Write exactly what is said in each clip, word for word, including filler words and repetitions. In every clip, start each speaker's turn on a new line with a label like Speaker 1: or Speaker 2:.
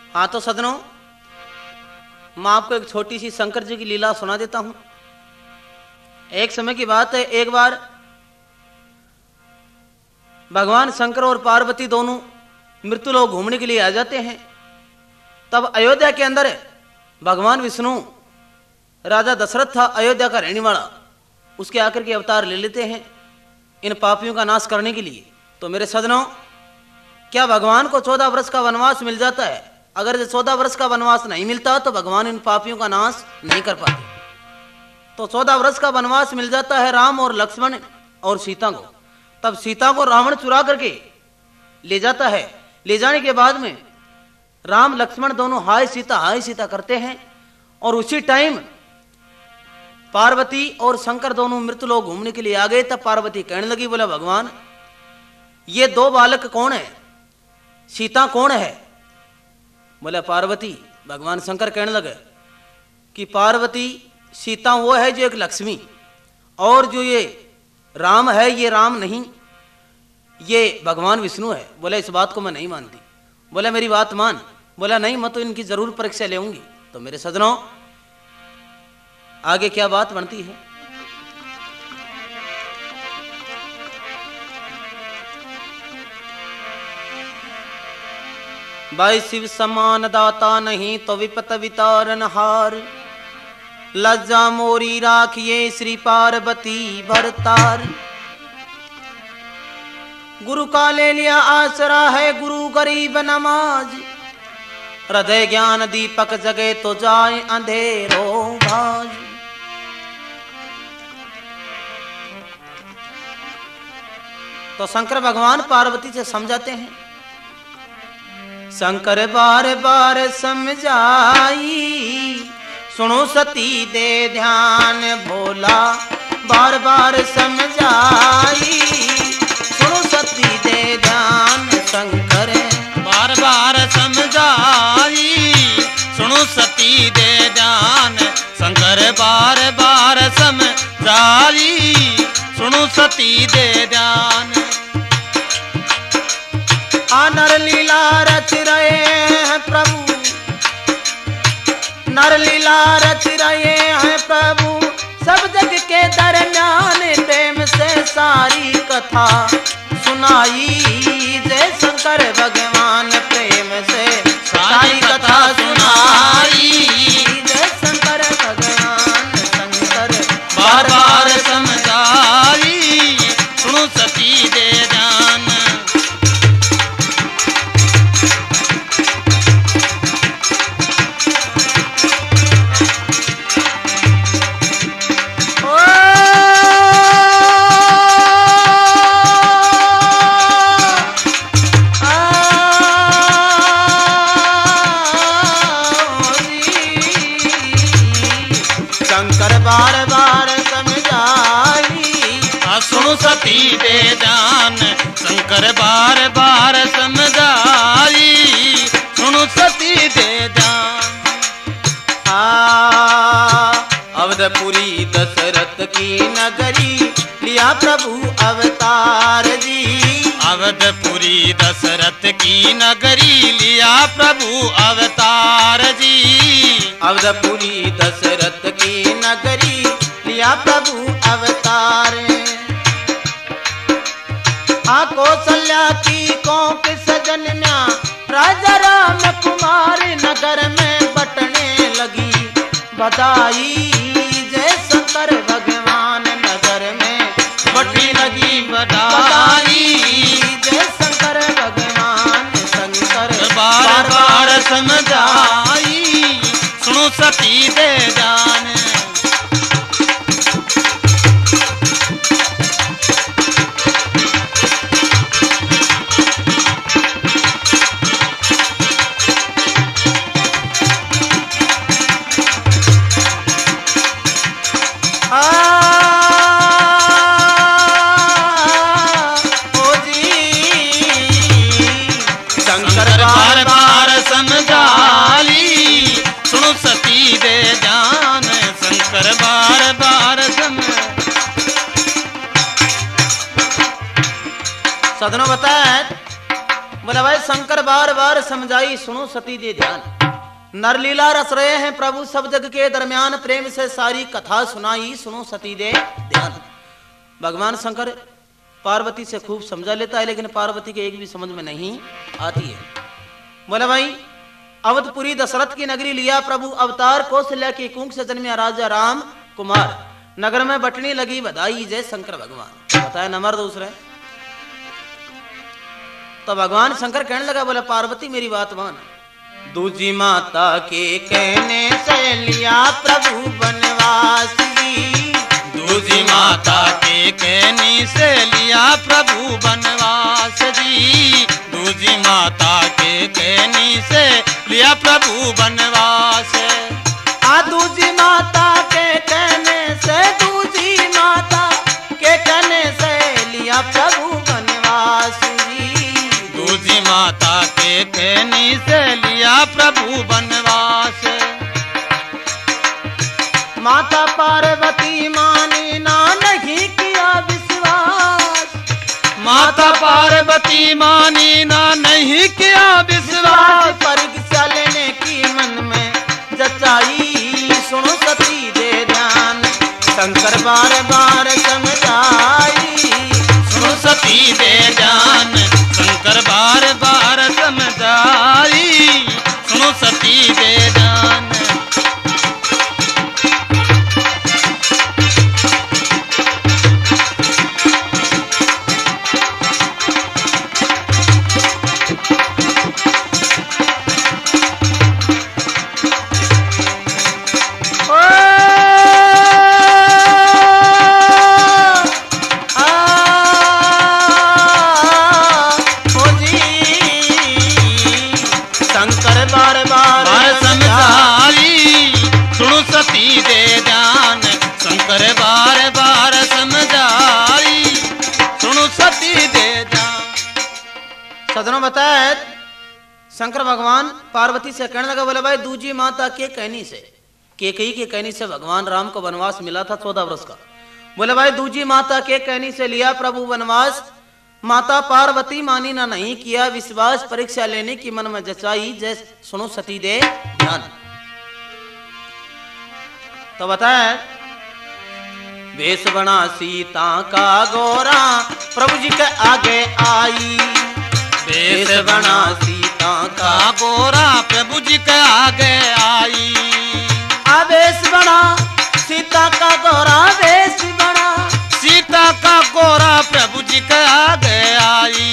Speaker 1: हाँ तो सदनों, मैं आपको एक छोटी सी शंकर जी की लीला सुना देता हूं। एक समय की बात है, एक बार भगवान शंकर और पार्वती दोनों मृत्युलोक घूमने के लिए आ जाते हैं। तब अयोध्या के अंदर भगवान विष्णु, राजा दशरथ था अयोध्या का रहने वाला, उसके आकर के अवतार ले लेते हैं इन पापियों का नाश करने के लिए। तो मेरे सदनों, क्या भगवान को चौदह वर्ष का वनवास मिल जाता है? अगर चौदह वर्ष का वनवास नहीं मिलता तो भगवान इन पापियों का नाश नहीं कर पाते। तो चौदह वर्ष का वनवास मिल जाता है राम और लक्ष्मण और सीता को। तब सीता को रावण चुरा करके ले जाता है। ले जाने के बाद में राम लक्ष्मण दोनों हाय सीता हाय सीता करते हैं। और उसी टाइम पार्वती और शंकर दोनों मृत्युलोक घूमने के लिए आ गए। तब पार्वती कहने लगी, बोला भगवान ये दो बालक कौन है, सीता कौन है? बोला पार्वती। भगवान शंकर कहने लगे कि पार्वती सीता वो है जो एक लक्ष्मी, और जो ये राम है ये राम नहीं, ये भगवान विष्णु है। बोला इस बात को मैं नहीं मानती। बोला मेरी बात मान। बोला नहीं, मैं तो इनकी जरूर परीक्षा लेऊंगी। तो मेरे सजनों, आगे क्या बात बनती है? भाई शिव समान दाता नहीं तो विपत वितारन हार, लज्जा मोरी राखिए श्री पार्वती भरतार। गुरु का ले लिया आसरा है गुरु गरीब नमाज, हृदय ज्ञान दीपक जगे तो जाए अंधेरों भाज। तो शंकर भगवान पार्वती से समझाते हैं। शंकर बार बार समझाई, सुनो सती दे ध्यान, भोला बार बार समझाई, सुनो सती दे ध्यान। शंकर
Speaker 2: बार बार समझाई, सुनो सती दे ध्यान। शंकर बार बार समझाई, सुनो सती दे ध्यान।
Speaker 1: आ नर लीला रच रहे हैं प्रभु, नर लीला रच रहे हैं प्रभु, सब जग के दरम्यान प्रेम से सारी कथा सुनाई। जय शंकर भगवान प्रेम से सारी कथा सुनाई। जय शंकर भगवान शंकर
Speaker 2: बार बार समझाई, सुनो सती दे ध्यान। सती दे ध्यान। शंकर बार बार समझाई, सुनो सती दे ध्यान।
Speaker 1: अवधपुरी दशरथ की नगरी लिया प्रभु अवतार जी।
Speaker 2: अवधपुरी दशरथ की नगरी लिया प्रभु अवतार जी।
Speaker 1: अवधपुरी दशरथ की नगरी लिया प्रभु अवतार। आ कौशल्या की कोंक सजन म्या, राजा राम कुमार नगर में बटने लगी बधाई। जय शंकर भगवान नगर में बटने लगी बधाई। जय शंकर भगवान शंकर
Speaker 2: बार बार समझाई, सुनो सती दे ध्यान। बार बार
Speaker 1: सदनों बताया बोला भाई शंकर बार बार समझाई सुनो सती दे ध्यान, नरलीला रस रहे हैं प्रभु सब जग के दरमियान, प्रेम से सारी कथा सुनाई सुनो सती दे ध्यान। भगवान शंकर पार्वती से खूब समझा लेता है, लेकिन पार्वती के एक भी समझ में नहीं आती है। बोला भाई अवधपुरी दशरथ की नगरी लिया प्रभु अवतार, कौशल्या की कुंभ से जन्मिया राजा राम कुमार, नगर में बटनी लगी बधाई जय शंकर भगवान। बताया नंबर दूसरे, तो भगवान शंकर कहने लगा बोला पार्वती मेरी बात मान, दूजी माता के कहने से लिया प्रभु बनवास जी,
Speaker 2: दूजी माता के कहने से लिया प्रभु बनवास जी, दूजी माता के कहने से लिया प्रभु बनवास।
Speaker 1: आ दूजी माता के कहने से, दूजी माता के कहने से लिया प्रभु बनवास जी,
Speaker 2: दूजी माता के कहने से लिया प्रभु बनवास।
Speaker 1: माता पार्वती मानी ना नहीं किया विश्वास,
Speaker 2: माता पार्वती मानी ना नहीं किया विश्वास,
Speaker 1: परीक्षा लेने की मन में जचाई सुनो सती दे ध्यान, शंकर बार बार समझाई
Speaker 2: सुनो सती दे ध्यान, शंकर बार बार समझाई सुनो सती दे ध्यान।
Speaker 1: सदनों बताया शंकर भगवान पार्वती से कहने लगा बोले भाई दूजी माता के कहनी से, केकई के कहनी से भगवान राम को वनवास मिला था चौदह वर्ष का। बोले भाई दूजी माता के कहनी से लिया प्रभु वनवास, माता पार्वती मानी ना नहीं किया विश्वास, परीक्षा लेने की मन में जचाई जय सुनो सती दे ध्यान। तो बताया वेश बना सीता का गोरा प्रभु जी के आगे आई,
Speaker 2: वेश बना सीता का गोरा प्रभु जी के आगे आई,
Speaker 1: आवेश बना सीता का गोरा वेश बना
Speaker 2: सीता का गोरा प्रभु जी के आगे आई।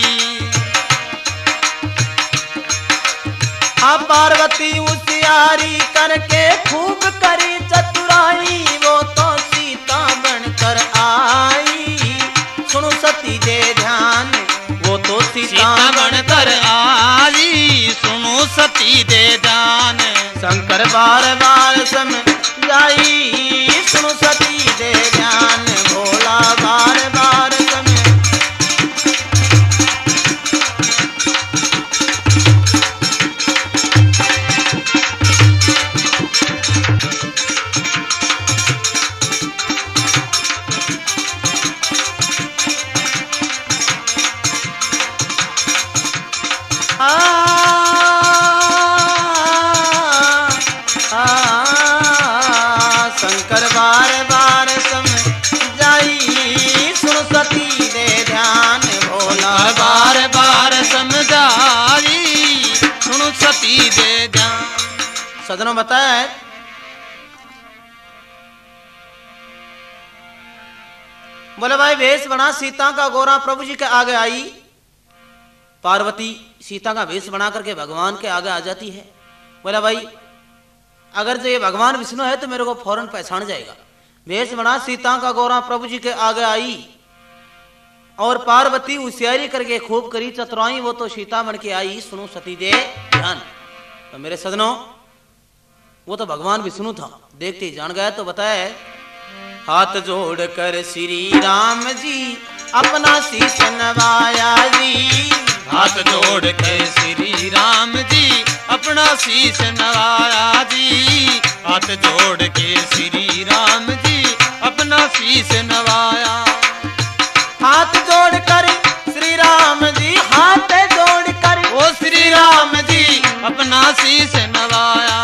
Speaker 1: आ पार्वती उसियारी करके खूब करी चतुराई, वो तो सीता बनकर आई सुनो सती दे ध्यान, वो तो सीता
Speaker 2: बनकर आई सुनो सती दे ध्यान,
Speaker 1: शंकर बार बार समझाई सुनो सती दे ध्यान, भोला बार बार समझ शंकर बार बार समझाई सुनो सती दे ध्यान, भोला
Speaker 2: बार बार समझाई सुनो सती दे ध्यान।
Speaker 1: सदनों बताया है बोले भाई वेश बना सीता का गोरा प्रभु जी के आगे आई, पार्वती सीता का वेश बना करके भगवान के आगे आ जाती है। बोला भाई अगर जो ये भगवान विष्णु है तो मेरे को फौरन पहचान जाएगा। वेश बना सीता का गोरा प्रभु जी के आगे आई, और पार्वती होशियारी करके खूब करी चतुराई, वो तो सीता बन के आई सुनो सती दे ध्यान। तो मेरे सदनों वो तो भगवान विष्णु था, देखते ही जान गया। तो बताया हाथ जोड़ कर श्री राम जी अपना शीश नवाया जी,
Speaker 2: हाथ जोड़ के श्री राम जी अपना शीश नवाया जी, हाथ जोड़ के श्री राम जी अपना शीश नवाया,
Speaker 1: हाथ जोड़ कर श्री राम जी हाथ जोड़ कर
Speaker 2: अपना शीश नवाया।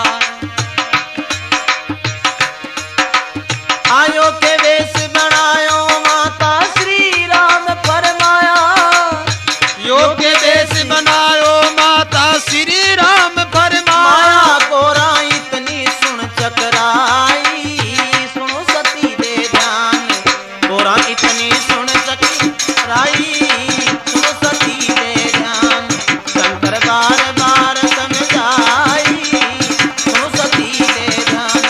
Speaker 1: आयो के वेश बनायो माता श्री राम फरमाया।
Speaker 2: योग के वेश बनायो माता श्री राम फरमाया।
Speaker 1: गोरा इतनी सुन चकराई सुनो सती दे ध्यान। गोरा इतनी सुन चकराई सुनो सती दे ध्यान। शंकर बार बार समझाई सुनो सती दे ध्यान।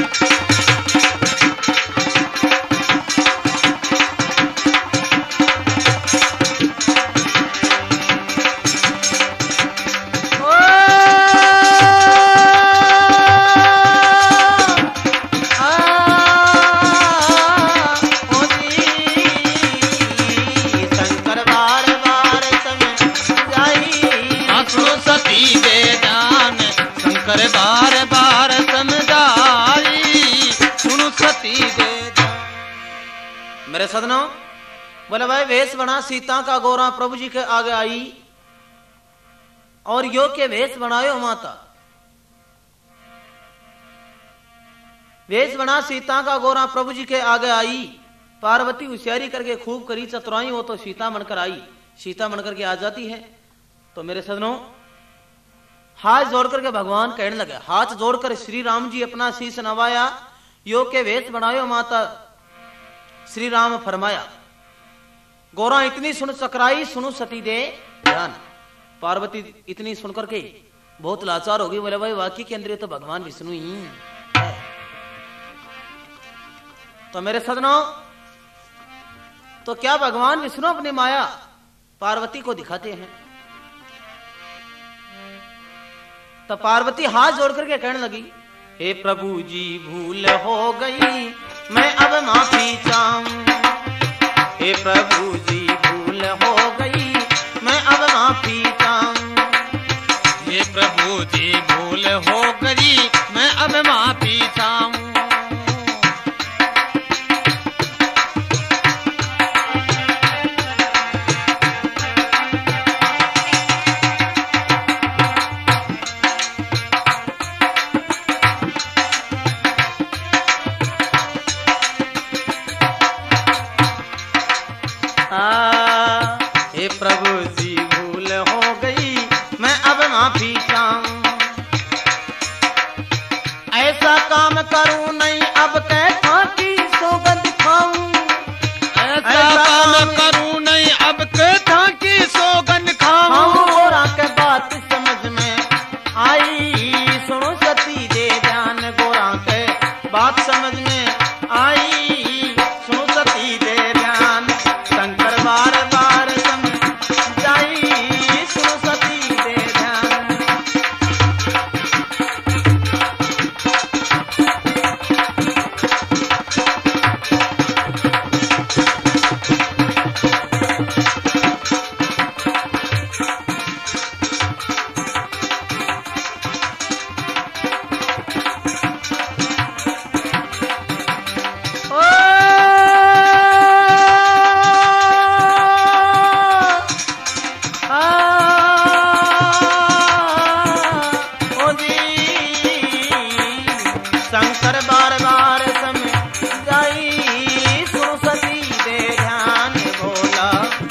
Speaker 2: बार बार समझाई सुनो सती दे।
Speaker 1: मेरे सदनों, बोले भाई वेश बना सीता का गोरा प्रभु जी के आगे आई और योग के वेश बनायो माता। वेश बना सीता का गोरा प्रभु जी के आगे आई। पार्वती होशियारी करके खूब करी चतुराई, वो तो सीता बनकर आई। सीता बनकर के आ जाती है तो मेरे सदनों हाथ जोड़ करके भगवान कहने लगे, हाथ जोड़कर श्री राम जी अपना शीश नवाया। योग के वेश बनायो माता श्री राम फरमाया। गोरा इतनी सुन चकराई सुनो सती दे ध्यान। पार्वती इतनी सुनकर के बहुत लाचार होगी। बोले भाई वाकई के अंदर तो भगवान विष्णु ही है। तो मेरे सदनों, तो क्या भगवान विष्णु अपनी माया पार्वती को दिखाते हैं? तो पार्वती हाथ जोड़ करके कहने लगी, हे प्रभु जी भूल हो गई मैं अब माफी चाहूं। हे प्रभु जी भूल हो गई मैं अब माफी चाहूं।
Speaker 2: हे प्रभु जी भूल हो गई मैं अब माफी चाहूं।
Speaker 1: हे प्रभु जी भूल हो गई मैं अब माफी चाहूं। ऐसा काम करूं नहीं अब कहता की सौगंध खाऊं।
Speaker 2: ऐसा काम करूं नहीं अब कहता की सौगंध खाऊं।
Speaker 1: गोरा के बात समझ में आई सुनो सती दे ध्यान। गोरा के बात समझ में आई सुनो सती दे ध्यान। शंकर बार बार समझाई सुनो सती दे ध्यान। शंकर बार बार समझाई सुनो सती दे ध्यान। भोला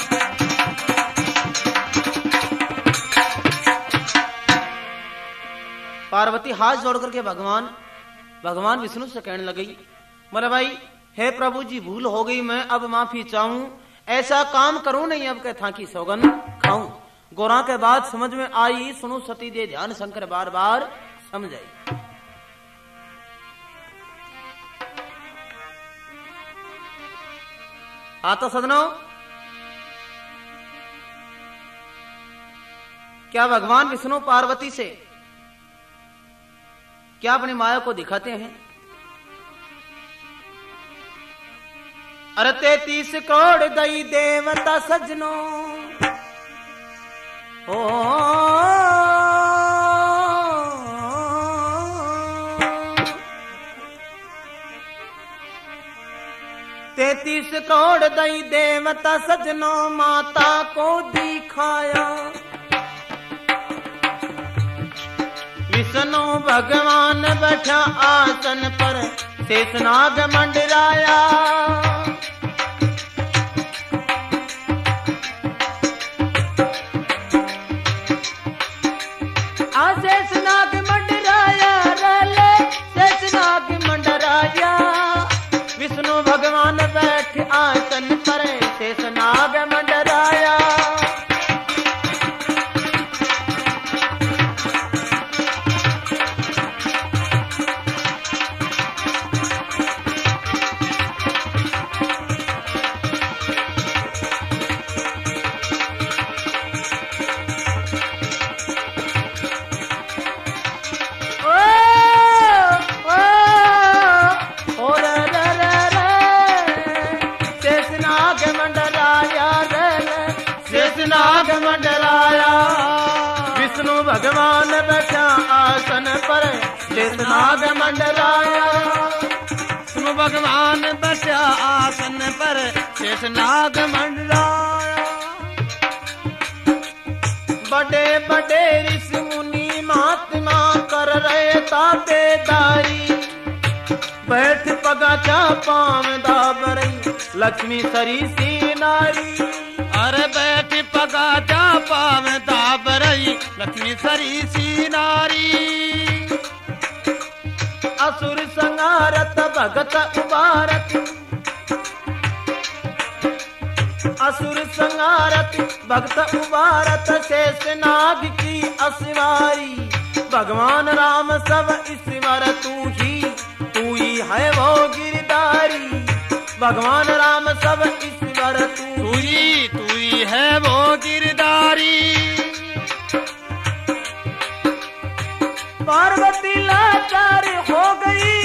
Speaker 1: पार्वती हाथ जोड़ करके भगवान भगवान विष्णु से कहने लगी, बोले भाई हे प्रभु जी भूल हो गई मैं अब माफी चाहूं। ऐसा काम करूं नहीं अब कहता की सौगंध खाऊं। गोरा के बात समझ में आई सुनो सती दे ध्यान। शंकर बार बार समझाई। हाँ तो सदनों, क्या भगवान विष्णु पार्वती से क्या अपनी माया को दिखाते हैं? अरे तैतीस करोड़ दई देवता सजनों ओ तैतीस करोड़ दई देवता सजनों माता को दिखाया। भगवान बैठा आसन पर शेषनाग मंडराया। आ शेषनाग मंडराया रले शेषनाग मंडराया। विष्णु भगवान बैठ आसन पर शेषनाग मंडराया। शेषनाग मंडराया। विष्णु भगवान बैठा आसन पर शेषनाग मंडराया।
Speaker 2: विष्णु भगवान बैठा आसन पर शेषनाग मंडराया।
Speaker 1: बड़े बड़े ऋषि मुनि महात्मा कर रहे ताबेदारी। बैठ पगाचा पाम दाबरई लक्ष्मी सरी सी नारी।
Speaker 2: अरे बैठ पगाचा पाव दाबरई लक्ष्मी सरी सी नारी।
Speaker 1: असुर संगारत भगत उबारत। असुर संगारत भगत उबारत शेषनाग की असवारी। भगवान राम सब ईश्वर तू ही तू ही है वो गिरधारी। भगवान राम सब ईश्वर तू
Speaker 2: ही तू ही है वो गिरधारी।
Speaker 1: पार्वती लाचार हो गई।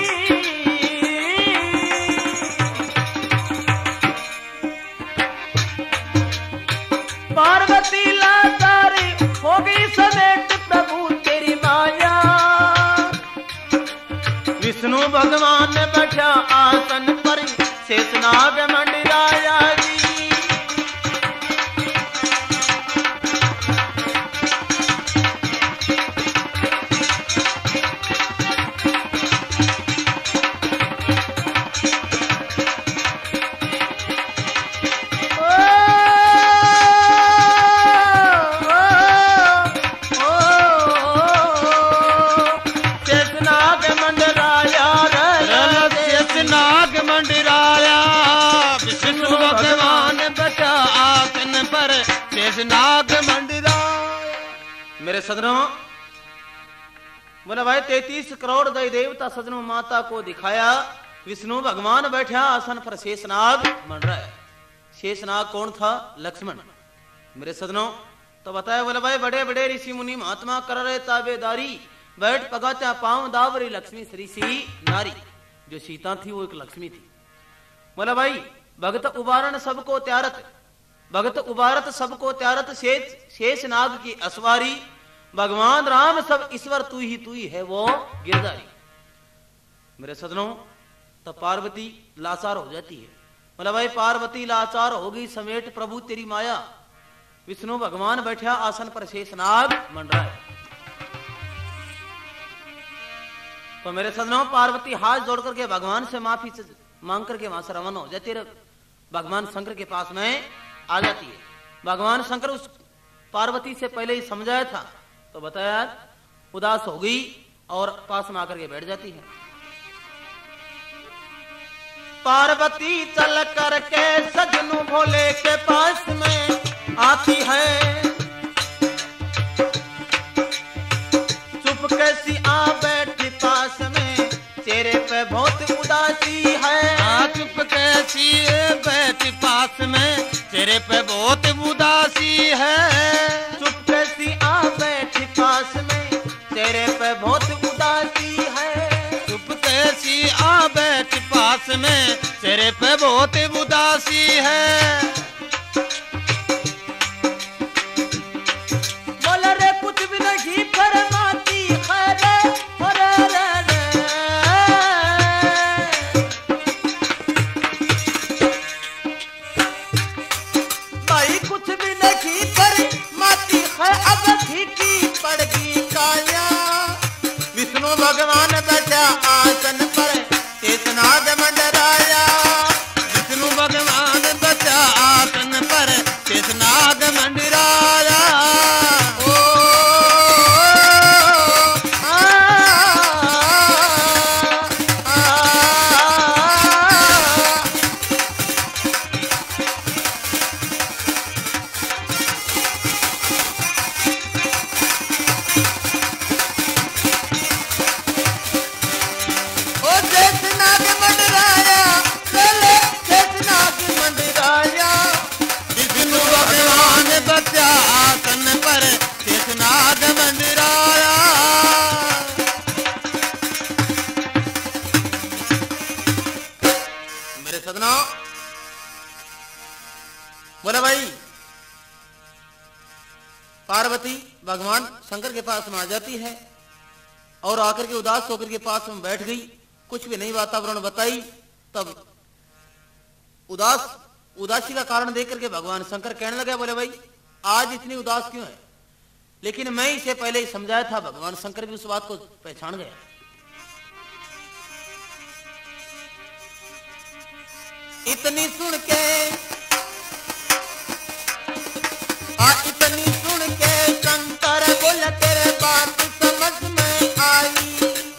Speaker 1: पार्वती लाचार हो गई समेट प्रभु तेरी माया। विष्णु भगवान बैठा आसन पर शेषनाग मंडराया जी।
Speaker 2: शेषनाग मंडराया।
Speaker 1: मेरे सदनों, बोला भाई तैतीस करोड़ दई देवता सदनों माता को दिखाया। विष्णु भगवान बैठा आसन पर शेषनाग मंडराया। शेषनाग कौन था? लक्ष्मण। मेरे सदनों, तो बताया बोला भाई बड़े बड़े ऋषि मुनि महात्मा कर रहे ताबेदारी। बैठ पगाचा पांव दावरी लक्ष्मी श्री सी नारी। जो सीता थी वो एक लक्ष्मी थी। बोला भाई भगत उबारण सबको त्यारत। भगत उबारत सबको त्यारत शेष शेषनाग की असवारी। भगवान राम सब ईश्वर तू ही तू ही है वो गिरधारी। मेरे सदनों, तो पार्वती लाचार हो जाती है। बोला भाई पार्वती लाचार होगी समेट प्रभु तेरी माया। विष्णु भगवान बैठा आसन पर शेषनाग मंडराया। तो मेरे सदनों, पार्वती हाथ जोड़ करके भगवान से माफी मांग करके वहां से रवाना हो जाती है। भगवान शंकर के पास में आ जाती है। भगवान शंकर उस पार्वती से पहले ही समझाया था, तो बताया उदास हो गई और पास में आकर के बैठ जाती है। पार्वती चल करके सजनू भोले के पास में आती है। चुप कैसी आ बैठी पास में चेहरे पे बहुत उदासी है।
Speaker 2: चुप कैसी बैठी पास में तेरे पे बहुत उदासी है।
Speaker 1: चुप कैसी आ बैठी पास में तेरे पे बहुत उदासी है।
Speaker 2: चुप कैसी आ बैठी पास में तेरे पे बहुत उदासी है।
Speaker 1: बोल रे कुछ भी नहीं फरमाती है रे, रे, रे, रे। भाई कुछ भी नहीं फरमाती है अब फीकी पड़गी काया। पार्वती भगवान शंकर के पास में आ जाती है और आकर के उदास होकर के पास में बैठ गई, कुछ भी नहीं वातावरण बताई। तब उदास उदासी का कारण देख करके भगवान शंकर कहने लगे, बोले भाई आज इतनी उदास क्यों है? लेकिन मैं इसे पहले ही समझाया था। भगवान शंकर भी उस बात को पहचान गए। इतनी सुन के आ इतनी सुन के शंकर बोले तेरे बात समझ में आई,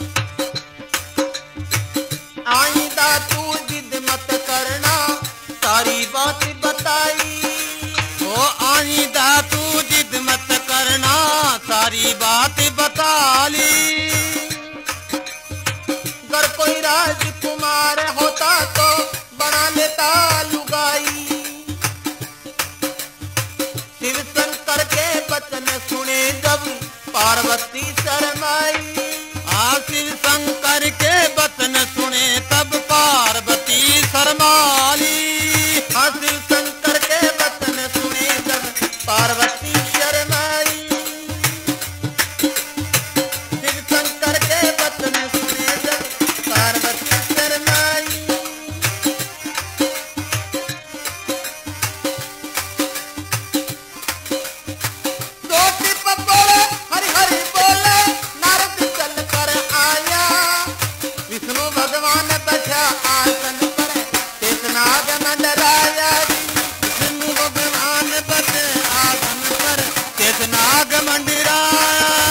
Speaker 1: आइंदा तू जिद मत करना सारी बात बताई।
Speaker 2: ओ आइंदा तू जिद मत करना सारी बात बता ली।
Speaker 1: अगर कोई राजकुमार होता तो बना लेता लुगाई। शिव शंकर के वचन सुने जब पार्वती शर्माई।
Speaker 2: आ शिव शंकर के वचन सुने तब पार्वती शर्माली।
Speaker 1: हाँ शिव शंकर के वचन सुने जब पार्वती शर्माई। शिव शंकर के वचन सुने जब पार्वती शर्माई। रोटी पकोड़े हरि हरि बोले नारद चल कर आया। विष्णु भगवान बैठा आसन पर शेषनाग मंडराया।
Speaker 2: विष्णु भगवान बैठे आसन पर शेषनाग मंडराया।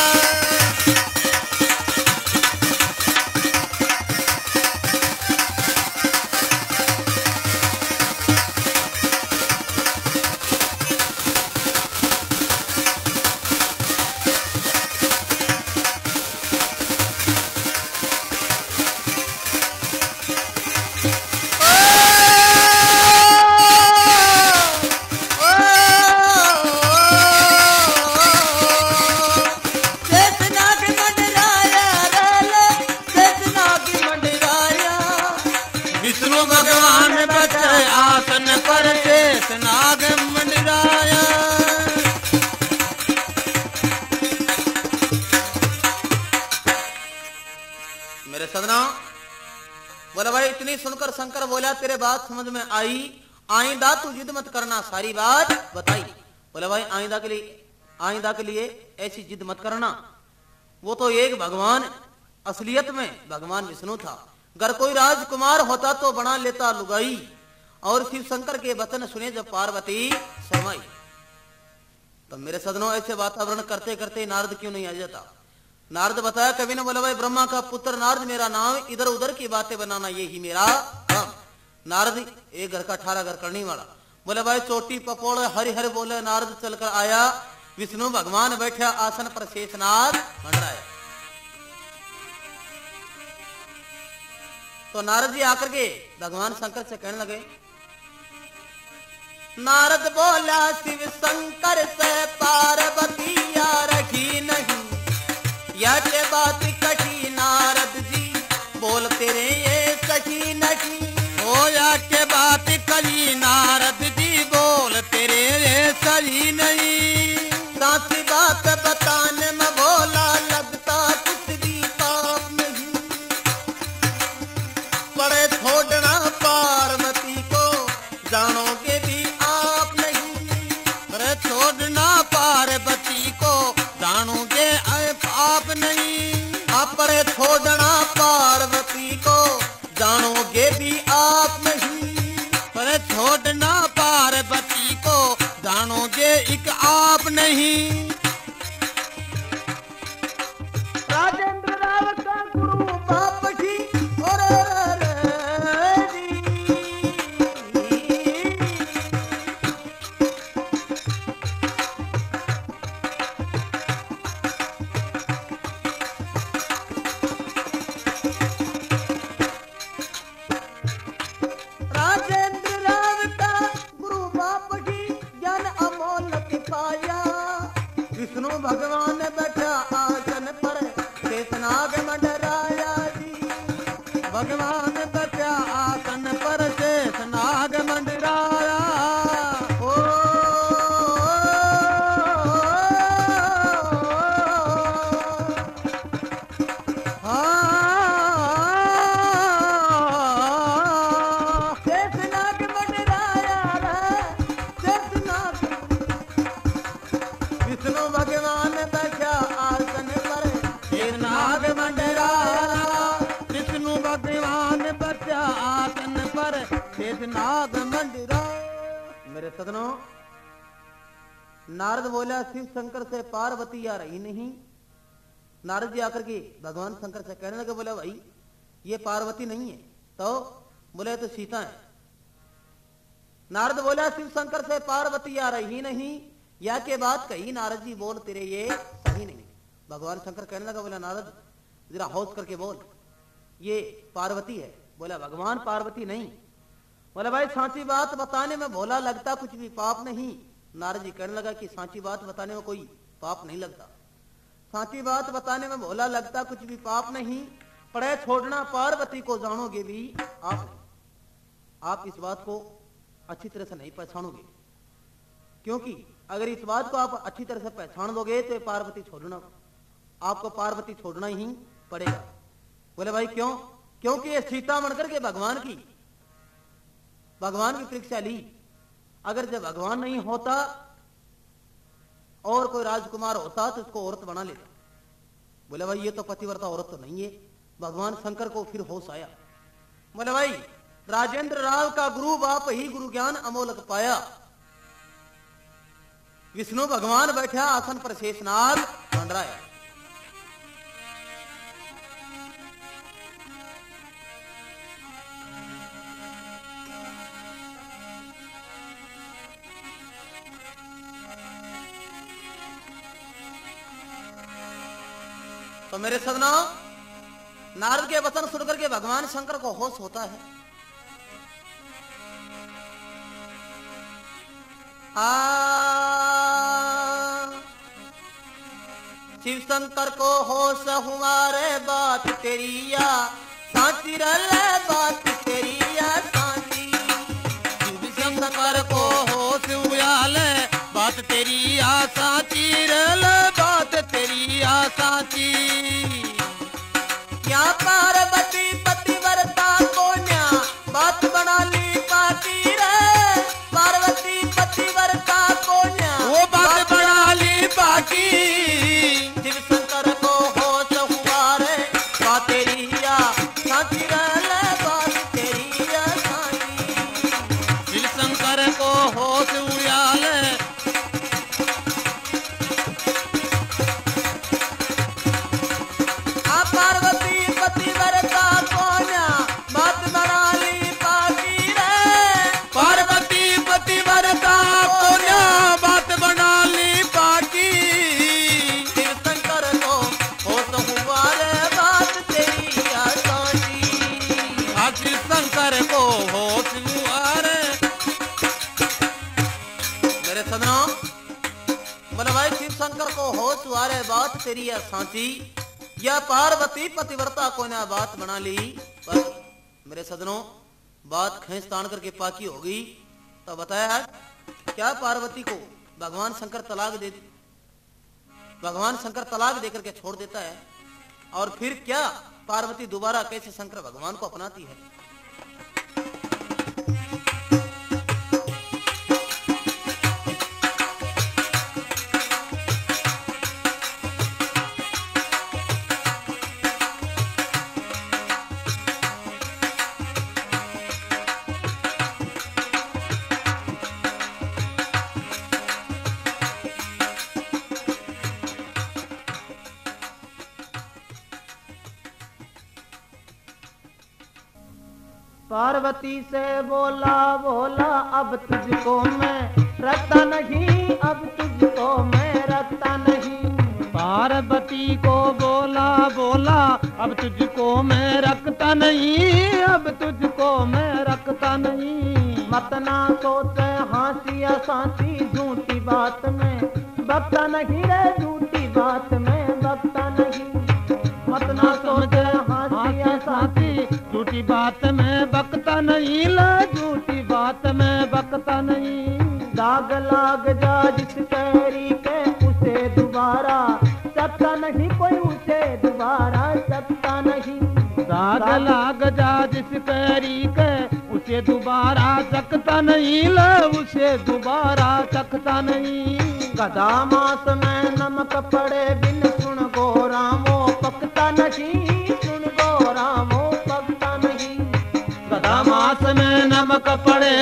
Speaker 2: विष्णु भगवान बैठे आसन पर शेषनाग मंडराया।
Speaker 1: मेरे सदना बोला भाई इतनी सुनकर शंकर बोला तेरे बात समझ में आई, आइंदा तू जिद मत करना सारी बात बताई। बोला भाई आइंदा के लिए आइंदा के लिए ऐसी जिद मत करना। वो तो एक भगवान असलियत में भगवान विष्णु था। अगर कोई राजकुमार होता तो बना लेता लुगाई। और शिव शंकर के वचन सुने जब पार्वती शर्माई। तो मेरे सदनों ऐसे वातावरण करते करते नारद क्यों नहीं आ जाता? नारद बताया, कवि ने बोला भाई ब्रह्मा का पुत्र नारद मेरा नाम, इधर उधर की बातें बनाना यही मेरा काम। नारद एक घर का अठारह घर करने वाला। बोले भाई चोटी पपोड़ हरि हरि बोले नारद चलकर आया। विष्णु भगवान बैठे आसन पर शेषनाग मंडराया। तो नारद जी आकर के भगवान शंकर से कहने लगे, नारद बोला शिव शंकर से पार्वती या रखी नहीं, या के बात कठी नारद जी बोल तेरे ये सखी नहीं।
Speaker 2: ओ या के बात कली नारद जी बोल तेरे ये सही नहीं।
Speaker 1: साची बात बताने में बोला लगता कुछ भी पाप नहीं। पड़े छोड़ना पार्वती को जानोगे भी आप नहीं।
Speaker 2: अरे छोड़ना पार्वती को जानोगे आप नहीं।
Speaker 1: अपरे छोड़ना पार्वती को जानोगे भी आप नहीं।
Speaker 2: पर छोड़ना पार्वती को जानोगे एक आप नहीं।
Speaker 1: राजेंद्र राव का गुरु बाप की और विष्णु भगवान बैठा आसन पर शेषनाग मंडराया जी।
Speaker 2: भगवान बैठा आसन पर शेषनाग मंडराया।
Speaker 1: ओ, ओ, ओ, ओ
Speaker 2: नाग मंडरा।
Speaker 1: मेरे सदनों, नारद बोला शिव शंकर से पार्वती आ रही नहीं। नारद जी आकर के भगवान शंकर से कहने लगे, बोला भाई ये पार्वती नहीं है। तो बोले तो सीता है। नारद बोला शिव शंकर से पार्वती आ रही नहीं, या के बात कही नारद जी बोल तेरे ये सही नहीं। भगवान शंकर कहने लगा, बोला नारद जरा होश करके बोल, ये पार्वती है। बोला भगवान पार्वती नहीं। बोला भाई सांची बात बताने में भोला लगता कुछ भी पाप नहीं। नारद जी कहने लगा कि सांची बात बताने में कोई पाप नहीं लगता, सांची बात बताने में भोला लगता कुछ भी पाप नहीं। पड़े छोड़ना पार्वती को जानोगे भी आप आप इस बात को अच्छी तरह से नहीं पहचानोगे, क्योंकि अगर इस बात को आप अच्छी तरह से पहचान लोगे तो पार्वती छोड़ना, आपको पार्वती छोड़ना ही पड़ेगा। बोले भाई क्यों? क्योंकि ये सीता बनकर के भगवान की भगवान की परीक्षा ली। अगर जब भगवान नहीं होता और कोई राजकुमार होता तो उसको औरत बना लेता। बोले भाई ये तो पतिव्रता औरत तो नहीं है। भगवान शंकर को फिर होश आया। बोले भाई राजेंद्र राव का गुरु बाप ही गुरु ज्ञान अमोलक पाया। विष्णु भगवान बैठा आसन पर शेषनाग मंडराया। तो मेरे सदना, नारद के वचन सुनकर के भगवान शंकर को होश होता है। आ शिव शंकर को होश हुआ रे बात तेरी या सांची रे बात तेरी या सांची।
Speaker 2: शिव शंकर को होश हुआ ले बात तेरी या सांची रे बात तेरी या सांची।
Speaker 1: क्या पार्वती पतिव्रता को न्या बात बना ली पाती रे। पार्वती पतिव्रता को न्या
Speaker 2: वो बात बना ली बाकी।
Speaker 1: शिव शंकर को होश हुआ रे बात तेरी या सांची रे बात तेरी या सांची।
Speaker 2: शिव शंकर को होश हुआ ले
Speaker 1: पार्वती पतिव्रता को न्या बात बना ली पाती रे।
Speaker 2: पार्वती पतिव्रता को न्या बात बना ली बाकी।
Speaker 1: शिव शंकर को होश हुआ रे बात तेरी या सांची।
Speaker 2: शिव शंकर को होश हुआ रे।
Speaker 1: मेरे सदनों, बोले भाई शिव शंकर को होश हुआ रे बात तेरी या सांची। या पार्वती पतिव्रता को ना बात बना ली। बस मेरे सदनों, बात खींच तान करके पाकी हो गई। तो बताया क्या पार्वती को भगवान शंकर तलाक दे दी। भगवान शंकर तलाक देकर के छोड़ देता है। और फिर क्या पार्वती दोबारा कैसे शंकर भगवान को अपनाती है। पार्वती से बोला बोला अब तुझको मैं रखता नहीं, अब तुझको मैं रखता नहीं।
Speaker 2: पार्वती को बोला बोला अब तुझको मैं रखता नहीं, अब तुझको मैं रखता नहीं।
Speaker 1: मत ना सोच हाँसिया सांची झूठी बात में बकता नहीं रे, झूठी बात में बकता नहीं। मत ना सोच हाँसिया सांची
Speaker 2: झूठी बात में बकता नहीं, ला झूठी बात में बकता नहीं।
Speaker 1: दाग लाग जा जिस कैरी के उसे दोबारा सकता नहीं, कोई उसे दोबारा सकता नहीं।
Speaker 2: दाग लाग जा जिस कैरी के उसे दोबारा सकता नहीं, ला उसे दोबारा सकता नहीं।
Speaker 1: गधा मास में नमक पड़े बिन सुन गो रामो पकता नहीं, सुन गो रामो पकता नहीं।
Speaker 2: गधा मास में नमक पड़े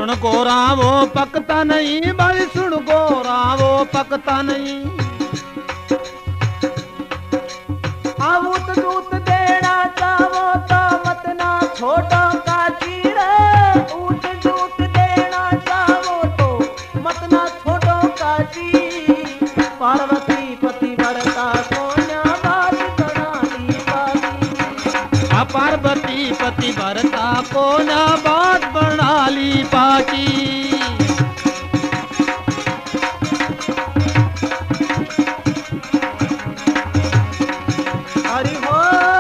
Speaker 2: सुन गोरा वो पकता नहीं, भाई सुन गोरा वो पकता नहीं।
Speaker 1: आऊत दूत देना चाहो तो मत ना छोटो काची रे, ऊत दूत देना चाहो तो मत ना छोटो काची। पार्वती पतिव्रता को न्याबाद बनाली पाकी।
Speaker 2: आ पार्वती पतिव्रता को न्याबाद बनाली पाकी।
Speaker 1: हरि हो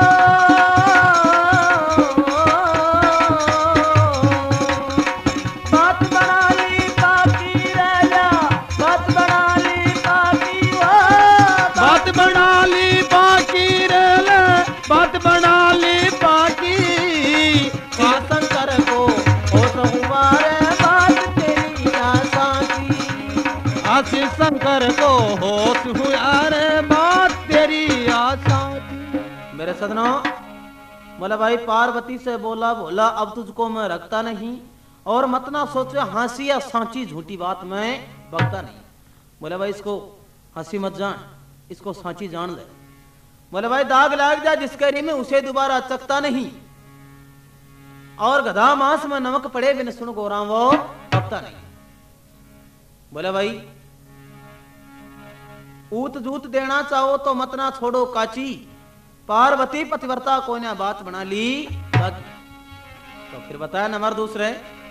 Speaker 1: बात बनाली पाकी राजा, बात बनाली पाकी हो,
Speaker 2: बात बनाली पाकी रे ले, बात बनाली पाकी।
Speaker 1: शिव शंकर को हो तुम्हारे बात तेरी आशा की।
Speaker 2: आशीष शंकर को होश हुआ रे बात तेरी आशा की।
Speaker 1: मेरे सदनों, बोला भाई पार्वती से बोला बोला अब तुझको मैं रखता नहीं, और मत ना सोचे हंसी या सांची झूठी बात मैं बकता नहीं। बोला भाई इसको हंसी मत जान, इसको सांची जान ले। बोले भाई दाग लाग जाए जिसके री में उसे दोबारा चकता नहीं, और गधा मांस में नमक पड़े बिन सुन गोराम वो बकता नहीं। बोले भाई ऊत जूत देना चाहो तो मत ना छोड़ो काची। पार्वती पतिव्रता को ने बात बना ली बाकी। तो फिर बताया नंबर दूसरे,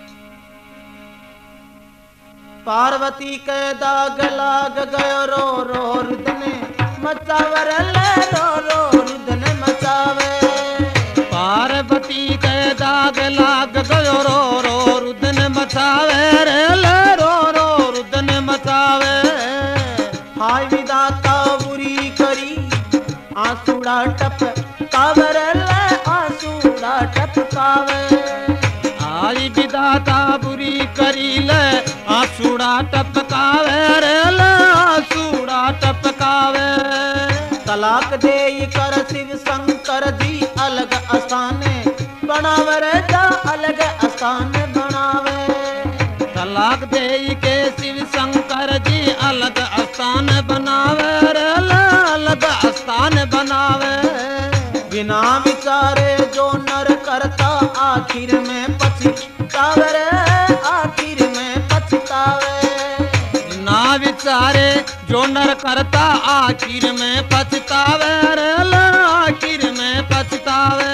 Speaker 1: पार्वती के दाग लाग गयो रो रो रुदने मचावर ले, रो रो रुदने मचावे।
Speaker 2: पार्वती के दाग लाग गयो रो रो रुदन मचावे रे ले, रो रो रुदन मचावे।
Speaker 1: हाय विधाता बुरी करी आंसुड़ा टप कावर ले, आंसुड़ा टप कावे।
Speaker 2: आई विधाता बुरी करी ले, आंसुड़ा टपकावे रे ले, आंसुड़ा टपकावे।
Speaker 1: तलाक दे कर शिव शंकर जी अलग स्थाने बनावे रे, जा अलग स्थान बनावे।
Speaker 2: तलाक दे के शिव शंकर जी अलग स्थान बनावे रे ले, अलग स्थान बनावे।
Speaker 1: बिना विचारे जो नर करता आखिर में पछतावे रे, आखिर में पछतावे।
Speaker 2: ना विचारे जो नर करता आखिर में पछतावे रे ले, आखिर में पछतावे।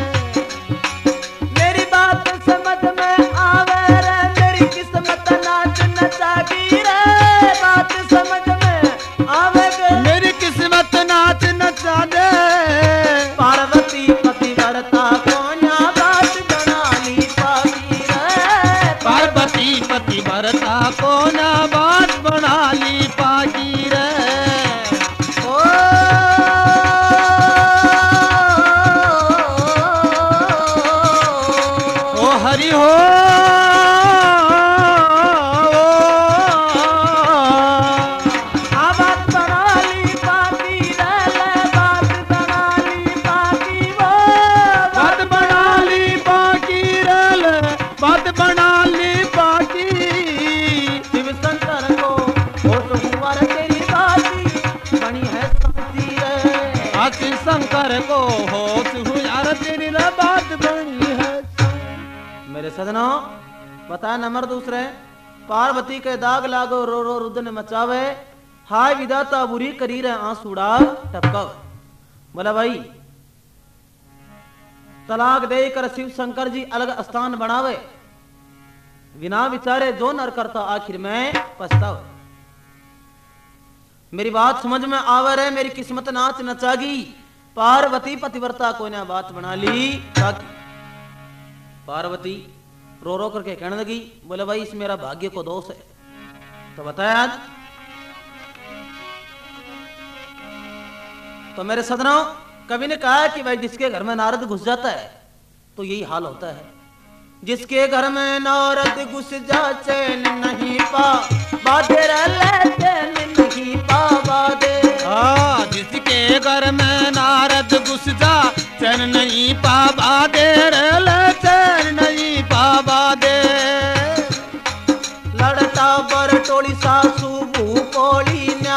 Speaker 1: मेरी बात समझ में आवे रे, मेरी किस्मत नाच नचागी रे। बात समझ में आवे गे,
Speaker 2: मेरी किस्मत नाच नचा दे।
Speaker 1: पार्वती पतिव्रता को न्याबाद बनाली पाकी रे।
Speaker 2: पार्वती पतिव्रता को न्याबाद बनाली पाकी रे।
Speaker 1: ओ
Speaker 2: ओ हरि हो
Speaker 1: आ बात बनाली पाकी रे ले, बात बनाली पाकी वो,
Speaker 2: बात बनाली पाकी रे ले, बात बनाली पाकी।
Speaker 1: शिव शंकर को होश हुआ रे तेरी बाती बनी है सांची रे।
Speaker 2: आशीष शंकर को होश हुआ रे तेरी रे बात बनी है।
Speaker 1: मेरे सदनों, बता नंबर दूसरे, पार्वती के दाग लागो रो रो रुदन मचावे। हाय विधाता बुरी करी रे आंसुड़ा टपकावे। बोला भाई तलाक दे कर शिव शंकर जी अलग स्थान बनावे, बिना विचारे जो नर करता आखिर में पछतावे। मेरी बात समझ में आवे रे, मेरी किस्मत नाच नचागी। पार्वती पतिव्रता को ने बात बना ली ताकि। पार्वती रो रो करके कहने लगी, बोले भाई इस मेरा भाग्य को दोष है। तो बताया आज। तो मेरे सदनों, कवि ने कहा कि भाई जिसके घर में नारद घुस जाता है तो यही हाल होता है। जिसके घर में नारद घुस जा चैन नहीं पा बादे ले, चैन नहीं पा बादे।
Speaker 2: हाँ, जिसके घर में नारद घुस जा चैन नहीं पा बादे रे ले, चैन नहीं पा बादे।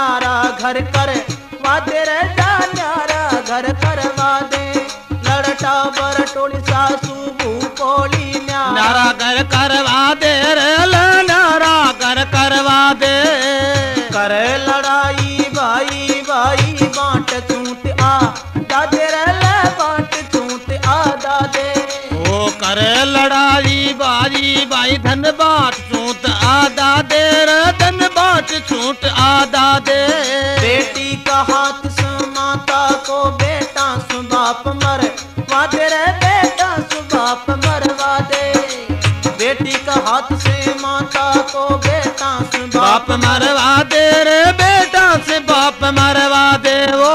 Speaker 1: न्यारा घर कर वादे रे जा न्यारा घर करवा दे लड़टा बर टोली सासू भू पोली न्यारा
Speaker 2: न्यारा घर करवा दे रे न्यारा घर करवा दे
Speaker 1: करे लड़ाई भाई भाई बांट छूट आ दादे रे ले बांट छूट आ दादे
Speaker 2: ओ करे लड़ाई बाजी भाई धन बांट छूट आ दादे रे धन बांट छूट आ दादे
Speaker 1: बेटी का हाथ से माता को बेटा सु बाप मर वादे रे बेटा सु बाप मरवा दे बेटी का हाथ से माता को बेटा से
Speaker 2: बाप मरवा दे रे बेटा से बाप मरवा दे वो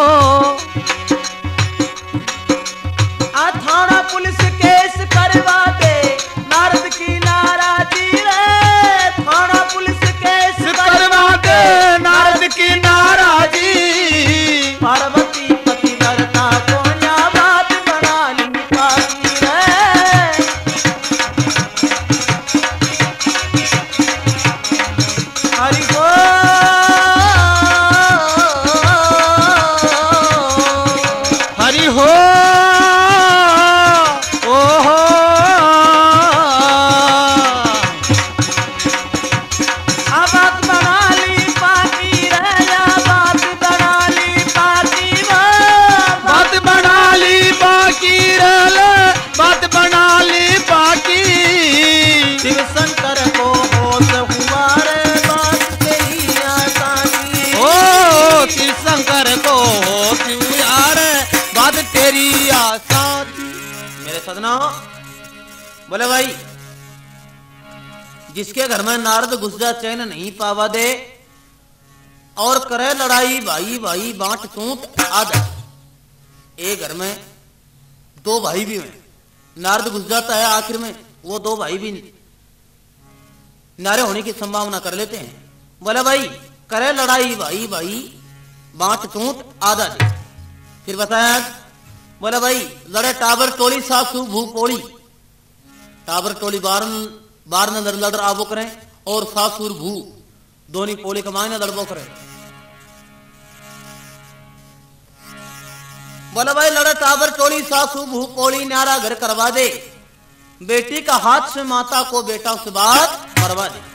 Speaker 1: आ थाना पुलिस केस करवा दे नारद की नाराजी रे थाना पुलिस केस
Speaker 2: करवा दे नारद की नाराजी
Speaker 1: पार्वती पतिव्रता को न्या बात बना ली पाती रे हरि
Speaker 2: हरि हो ओ हो
Speaker 1: आ बात बना ली पाती रे या बात बना ली पाती
Speaker 2: बात बना ली बाकी रे बात बना ली बाकी
Speaker 1: शिव शंकर को होश हुआ रे बात तेरी आसानी
Speaker 2: ओ शिव शंकर को होश यार बात तेरी आसान
Speaker 1: मेरे सदना बोले भाई जिसके घर में नारद घुस जा चैन नहीं पावा दे और करे लड़ाई भाई भाई बांट टूट आधा एक घर में दो भाई भी हैं नारद घुस जाता है आखिर में वो दो भाई भी नारे होने की संभावना कर लेते हैं बोला भाई करे लड़ाई भाई भाई बांट टूट आधा दे फिर बताया बोला भाई लड़े टाबर टोली सासू भू पोली टाबर टोली बार बार न लड़ लड़ आबो करें और सासुर भू दोनी पोली कमाए न लड़बो करें बोला भाई लड़े टाबर टोली सासू भू पोली न्यारा घर करवा दे बेटी का हाथ से माता को बेटा से बात मरवा दे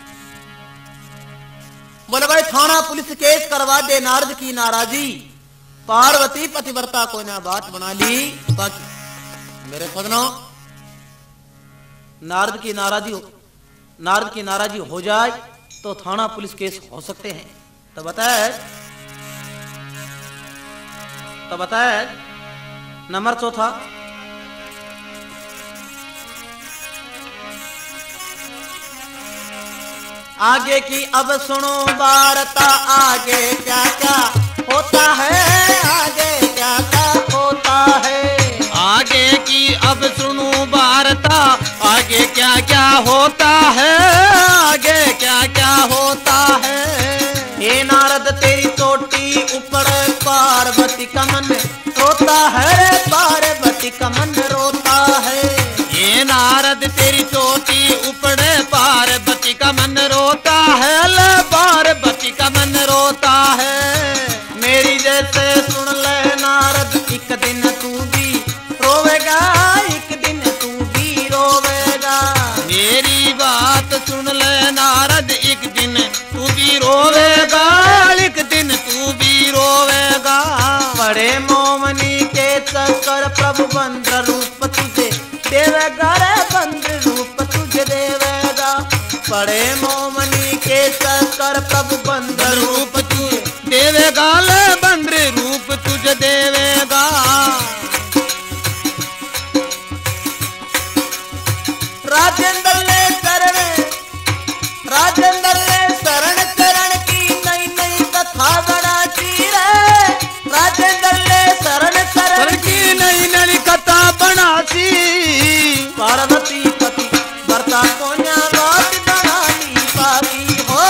Speaker 1: बोले भाई थाना पुलिस केस करवा दे नारद की नाराजी पार्वती पतिव्रता को ना बात बना ली बाकी मेरे सदनों नारद की नाराजी नारद की नाराजी हो जाए तो थाना पुलिस केस हो सकते हैं तो बताया तो बताया नंबर चौथा आगे की अब सुनो वार्ता आगे क्या क्या होता है आगे क्या क्या होता है
Speaker 2: आगे की अब सुनो वार्ता आगे क्या क्या होता है आगे क्या क्या होता है
Speaker 1: हे नारद तेरी चोटी ऊपर पार्वती का मन रोता है पार्वती का मन रोता है
Speaker 2: हे नारद तेरी चोटी ऊपर पार्वती का मन रोता है ले पार्वती का मन रोता है
Speaker 1: मेरी जैसे सुन ले नारद एक दिन तू भी रोवेगा एक दिन तू भी रोवेगा
Speaker 2: मेरी बात सुन ले नारद एक दिन तू भी रोवेगा एक दिन तू भी रोवेगा
Speaker 1: बड़े मोमनी के चक्कर प्रभु बंद्र रूप तुझे देवेगा रे बंद्र रूप तुझे देवेगा बड़े मोमनी के चक्कर प्रभु बंद्र
Speaker 2: रूप तुझे देवेगा ले बंद्र रूप तुझे देवेगा
Speaker 1: राजेंद्र ले शरण राजेंद्र ले शरण चरण की नई नई कथा बनाती रे राजेंद्र ले शरण चरण
Speaker 2: की नई नई कथा बनाती
Speaker 1: पार्वती पति वर्ता को न्यावात बनानी पाती हो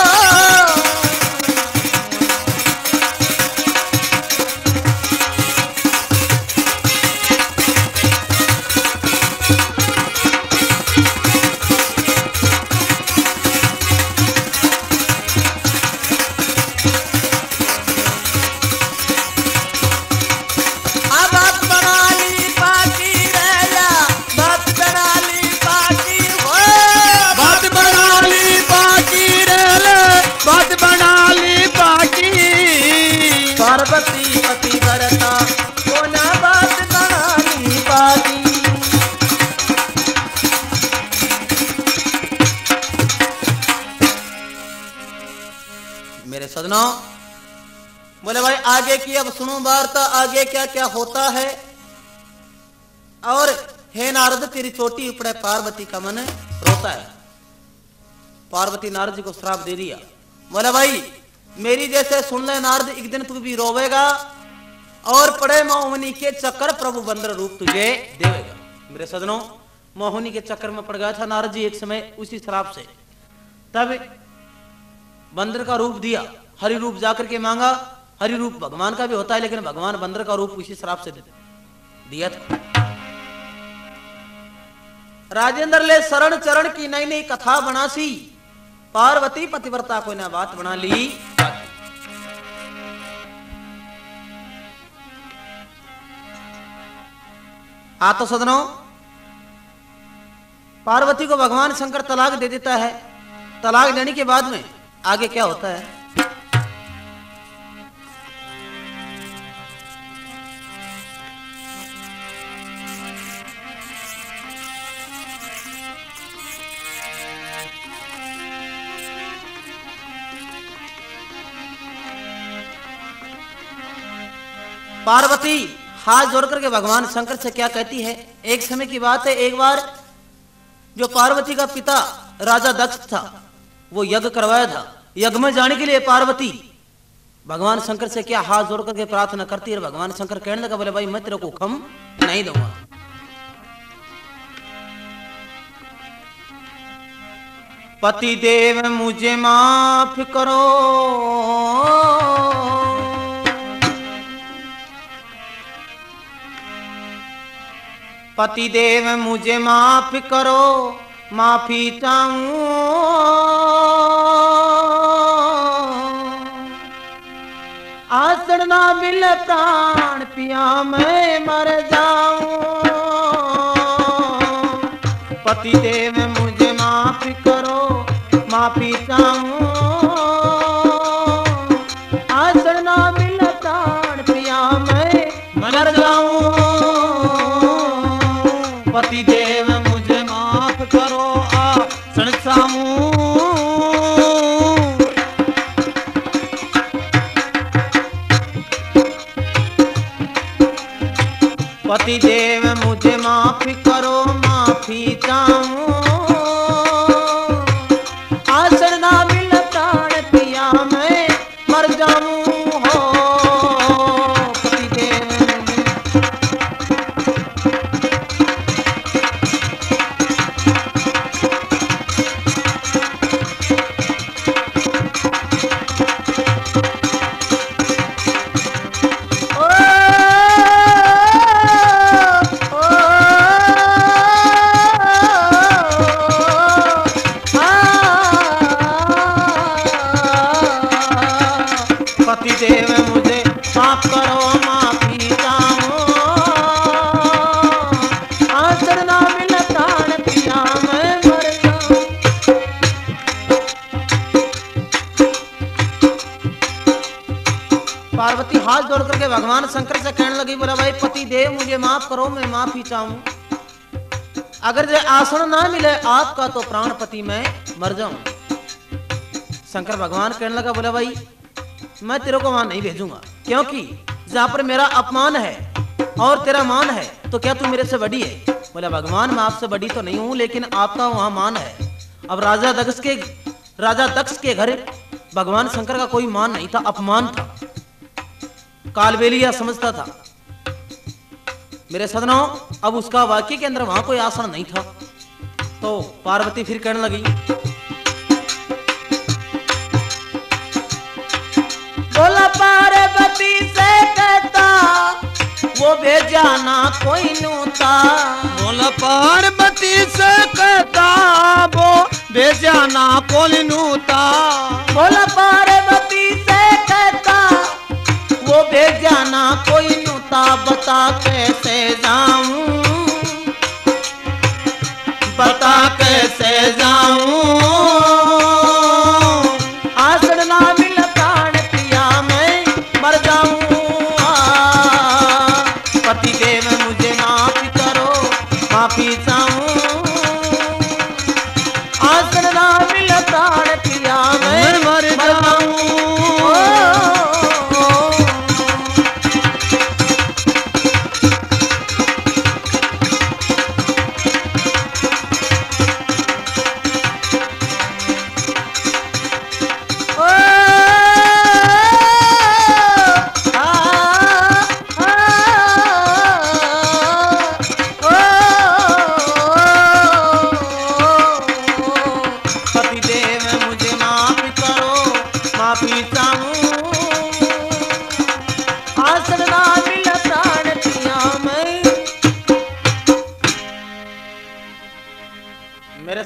Speaker 1: बोले भाई आगे की अब सुनो वार्ता, आगे क्या क्या होता है। और हे नारद तेरी चोटी उपड़े पार्वती का मन रोता है। पार्वती नारद जी को श्राप दे दिया। बोले भाई मेरी जैसे सुन ले नारद, एक दिन तू भी रोवेगा और पड़े मोहिनी के चक्कर प्रभु बंदर रूप तुझे देवेगा। मेरे सदनों, मोहिनी के चक्कर में पड़ गया था नारद जी एक समय उसी श्राप से। तब बंदर का रूप दिया, हरि रूप जाकर के मांगा। हरि रूप भगवान का भी होता है, लेकिन भगवान बंदर का रूप उसी श्राप से दिया था। राजेंद्र ले शरण चरण की नई नई कथा बनासी, पार्वती पतिव्रता को ना बात बना ली। हाँ तो सदनों, पार्वती को भगवान शंकर तलाक दे देता है। तलाक देने के बाद में आगे क्या होता है? पार्वती हाथ जोड़ करके भगवान शंकर से क्या कहती है? एक समय की बात है, एक बार जो पार्वती का पिता राजा दक्ष था वो यज्ञ करवाया था। यज्ञ में जाने के लिए पार्वती भगवान शंकर से क्या हाथ जोड़ करके प्रार्थना करती है। भगवान शंकर कहने लगा, बोले भाई मैं तेरे को हुक्म नहीं दूंगा। पति देव मुझे माफ करो, पति देव मुझे माफ करो, माफी चाहूं। आसड़ ना मिले प्राण पिया मैं मर जाऊं। पति देव मुझे माफ करो, माफी चाहूं। आसड़ ना मिले प्राण पिया मैं मर जाऊं। पति देव मुझे माफ करो, आ सणसाऊं। पति देव मुझे माफ करो, माफी चाहूं। आसर ना मिल प्राण पिया मैं मर जाऊं। पार्वती हाथ जोड़ करके भगवान शंकर से कहने लगी, बोला भाई पति देव मुझे माफ करो, मैं माफी चाहूं। अगर जो आसन ना मिले आपका तो प्राणपति मैं मर जाऊं। शंकर भगवान कहने लगा, बोला भाई मैं तेरे को वहां नहीं भेजूंगा, क्योंकि जहां पर मेरा अपमान है और तेरा मान है तो क्या तू मेरे से बड़ी है? बोला भगवान मैं आपसे बड़ी तो नहीं हूं, लेकिन आपका वहां मान है। अब राजा दक्ष के राजा दक्ष के घर भगवान शंकर का कोई मान नहीं था, अपमान था, कालबेलिया समझता था। मेरे सदनों, अब उसका वाक्य के अंदर वहां कोई आसन नहीं था। तो पार्वती फिर कहने लगी, बोला पार्वती से कहता वो भेजा ना कोई नूता।
Speaker 2: बोला पार्वती से कहता वो भेजा ना कोई नूता।
Speaker 1: बोला पार्वती से कहता वो भेजा ना कोई नूता। बता कैसे जाऊं, बता कैसे जाऊं। आसन ना मिल प्राण पिया मैं मर जाऊं। पति देव मुझे माफ करो, माफी चाहूं। आसन ना मिल प्राण पिया मैं मर जाऊं।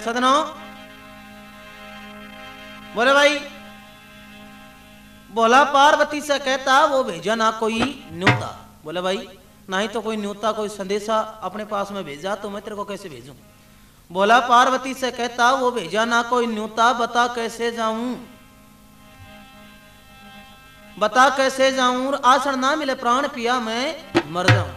Speaker 1: सदनों, बोले भाई बोला पार्वती से कहता वो भेजा ना कोई न्योता। बोले भाई नहीं तो कोई न्योता कोई संदेशा अपने पास में भेजा तो मैं तेरे को कैसे भेजूं। बोला पार्वती से कहता वो भेजा ना कोई न्योता, बता कैसे जाऊं, बता कैसे जाऊं, आसन ना मिले प्राण पिया मैं मर जाऊं।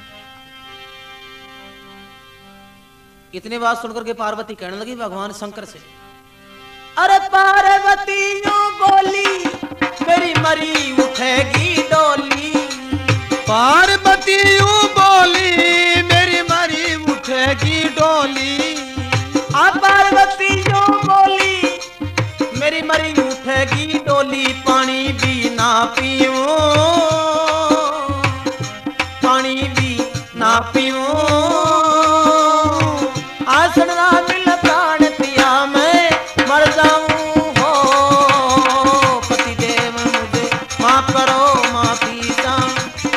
Speaker 1: इतनी बात सुनकर के पार्वती कहने लगी भगवान शंकर से, अरे पार्वती यूं बोली मेरी मरी उठेगी डोली।
Speaker 2: पार्वती यूं बोली मेरी मरी उठेगी डोली।
Speaker 1: आ पार्वती यूं बोली मेरी मरी उठेगी डोली, पानी भी ना पीऊं, पानी भी ना पीऊं, आसन ना मिल प्राण पिया मैं मर जाऊं। हो पति देव मुझे माफ करो माफी चाहूं।